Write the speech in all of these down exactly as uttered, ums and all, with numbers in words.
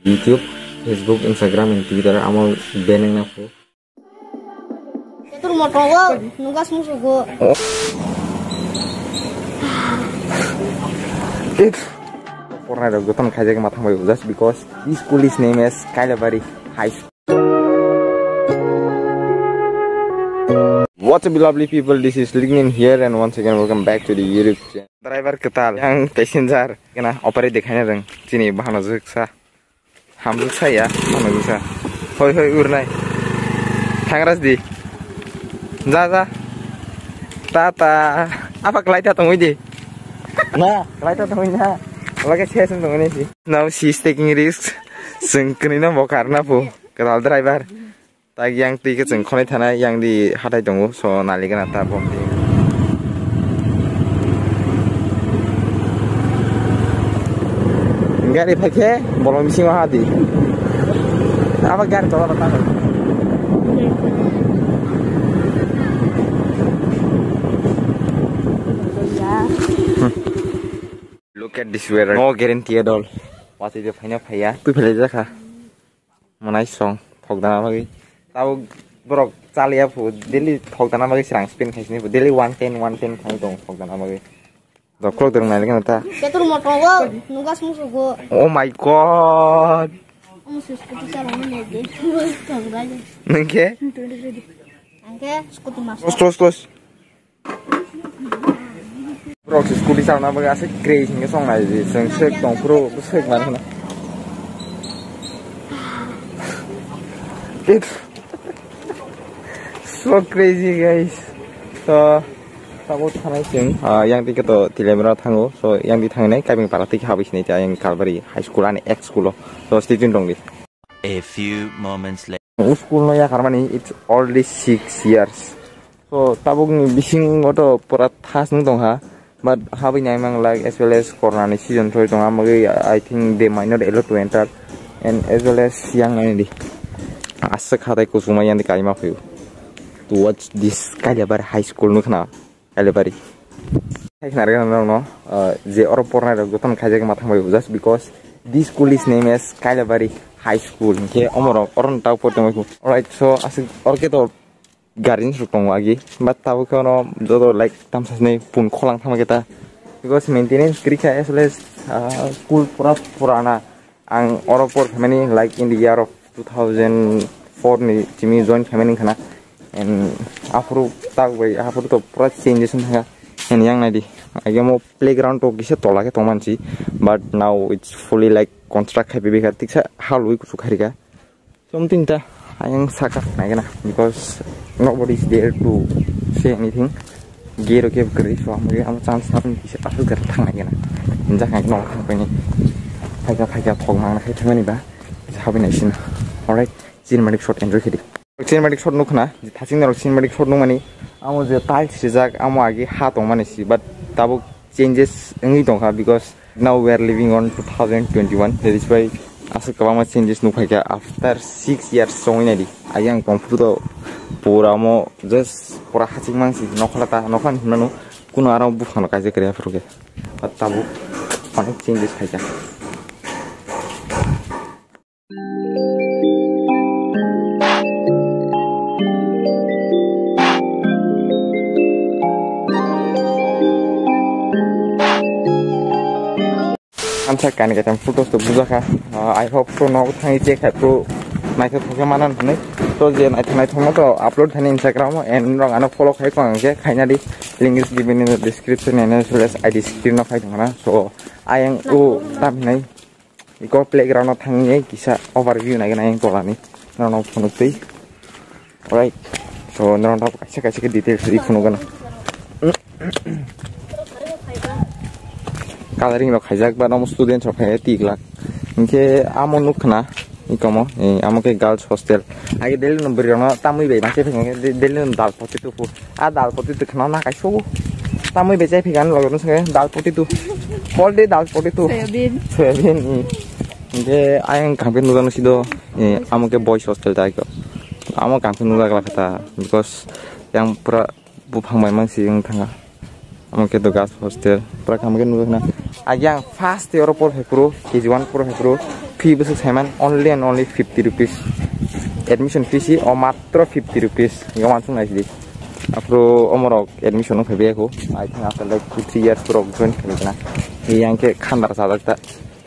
YouTube, Facebook, Instagram, and Twitter. Amo beneng na po. Ito mo tawa, nugas mo sugo. It. Porna daw gutom kaya ka matang bayo just because this school is name is Kailabari High School. What's up, lovely people? This is Lignin here, and once again welcome back to the YouTube channel. Driver ketal, yang passenger, kena operate dekhane reng. Sini bahana zuksa, ham zuksa ya, bahana zuksa. Hoi hoi urnai, thangras di, zaza, tata, apa kelai tata mui di? Nah, kelai tata mui na, lagi saya sentuh ini sih. Now she's taking risks, sengkini na mau karena bu, ketal driver. Tagi yang tiga jeng konai tanah yang di hatai tunggu so nalikan atas bom ting. Enggak dipakai, bolong misi mah hati. Apa gar coba pertama? Look at this weather. No guarantee at all. What is the final pay ya? Tu pilih aja kah? Mana song? Pok dana lagi. Tahu bro cali ya bu, daily pok tanah bagi serang spin kayak sini bu, daily one ten one ten kali dong pok tanah bagi. Dokter turun lagi nata. Ito mo tawa, nugas mo sugo. Oh my god. Amo skuti sa lang nede. Tanggal. Nengke? Angke skuti mas. Terus terus terus. Bro skuti sa lang bagi asik crazy nge song lagi, seng sek dong bro, sek mana? It's so crazy guys. So tahu tanah sing, yang di kita dilemara tanggo, so yang di tangan ini kami parati habis nih yang Kalbari High School ane X School, so stay tune dong di. A few moments later. School no ya karena nih it's already six years. So tahu nih bising oto pura tas nung dong ha, but habis nih emang like as well as corona nih season so dong amagi I think they might not allow to enter, and as well as yang ini di. Asik hatai kusuma yang di Kaima view to watch this Kailabari High School nukna Kailabari. Hai kenarkan dong no, je orang porna ada gutam kaja ke matang bayu just because this school is name is Kailabari High School. Ke omor orang tahu porteng aku. Alright, so asik orang kita garin sukong lagi, but tahu kau no jodoh like tamsas nih pun kolang sama kita because maintenance kerja as well as school pura purana ang orang por kami like in the year of two thousand four nih Jimmy join kami nih kana and after tahu gue after tuh pura changes nih and yang nadi agak mau playground tuh kisah tolak ya teman sih but now it's fully like construct happy because tiksa halu ikut suka harga something dah yang sakit naik na because nobody is there to say anything gero ke beri so amri am chance tapi kisah asal gertang naik na injak naik nong apa ini pakai pakai pog mang naik teman ini bah habis nasi na. Alright, cinematic shot enjoy kiri. Cinematic shot nukna, thasing na cinematic shot nukmani. Amo je tiles sejak amo agi hat ong manisi, but tabu changes engi dong ha because now we are living on two thousand twenty-one. That is why asal kabama changes nukai ka after six years song ini di. Ayang komputer pura mo just pura hacing mangsi nokla ta noklan nanu kuno arang bukan kaje kerja peruge. But tabu panik changes kaja. Anca kan kita fotos tuh buka kah? I hope so no thangi cek hai pro naik ke foto mana nih? So je naik naik semua tuh upload di Instagram and orang anak follow kai kau angke kayaknya di link is given in the description and as well as I D screen of kai mana. So ayang u tapi nih, iko playground thangi kisah overview naik naik pola nih. Orang phone tuh, alright. So orang tahu kasih kasih ke details di phone kan. Coloring lo khajak ba nom student so khay tiglak inke amo nukna ikomo e amo ke girls hostel age del number no tamui be mache phenge del num dal poti tu a dal poti tu khna na kai so tamui be chai phigan lo no sange dal poti tu all day dal poti tu soyabin soyabin inke ayang kangpen nugan sido e amo ke boys hostel ta ko amo kangpen nuga kala kata because yang pura bu phangmai mangsi yang thanga amo ke do girls hostel pura kangpen nuga na Agyang fast Europol hepro K G one pro hepro fee besok semen only and only fifty rupees. Admission fee sih oh matro fifty rupees. Nggak langsung aja sih. After omorok admission of aku, I think after like two three years pro join kerja. Yang ke kandar sahaja tak.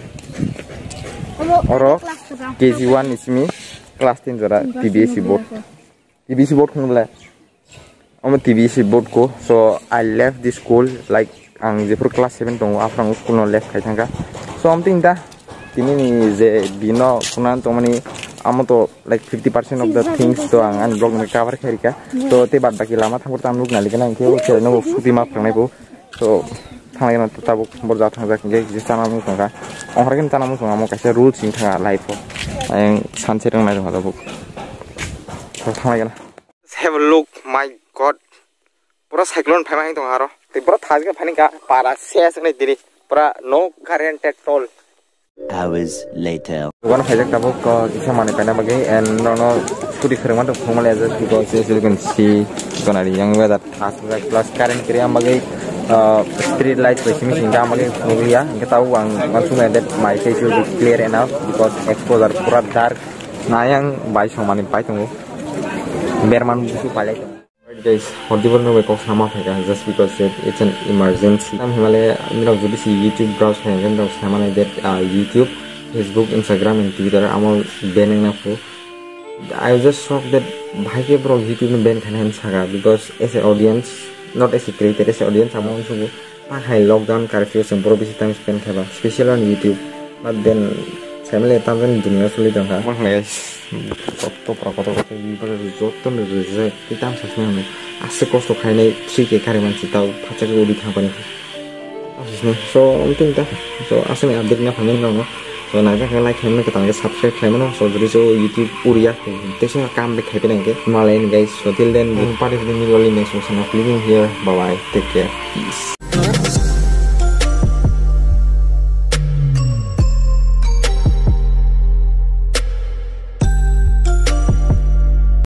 Oro K G one ismi class ten jora T B S C board. T B S C board kung bela. Om T B S C board ko, so I left the school like ang jepur class seven tong after ang school no left kai thangka. So om ting da tini ni je bino kunan to mani amo to like fifty percent of the things to ang an blog me cover kharika. So te bad baki lama thangkur tam luk nali kana ke che no suti ma prangnai bo. So thang na to tabuk borja thangja ke je sana mu thangka. Ong harken tana mu thanga mo kaisa rules sing thanga life ko. Ang sanche rang nai thanga bo. So thang na. Have a look, my god. Pura cyclone phai ma hing thong haro. Te pura thaj ka phani ka para ses nai diri. Pura no current at all. Hours later. One project about uh, kisah mana pernah bagi and no no studi kerja tu formal aja because as you can see konari yang weather khas plus current kerja bagi street light besi ni sehingga bagi mulia kita tahu ang langsung ada my face will be clear enough because exposure pura dark nah yang baik sama ni baik tunggu biar man busu palek. Guys, horrible no wake up sama peka just because it, it's an emergency. Nam Himalaya, you know, যদি si YouTube browse kaya kan dong sama na that uh, YouTube, Facebook, Instagram, and Twitter amo banning na po. I was just shocked that bhai ke bro YouTube no ban khanan saga because as an audience, not as a creator, as an audience amo sugo pakai lockdown curfew sempro bisi time spend kaba, especially on YouTube. But then family tamkan dunia sulit dong ha. Guys. Foto prakoto kote bibar joton reze kitam sasne ame ase kosto khainai three k kare manchi tau phacha ke odi thapani asne so umting ta so asne update na phamen no so na ka like khaimna ka tang subscribe khaimna so jori so YouTube uriya te so kam be khaipe nang ke malain guys so till then party with me only next one of living here. Bye bye, take care, peace.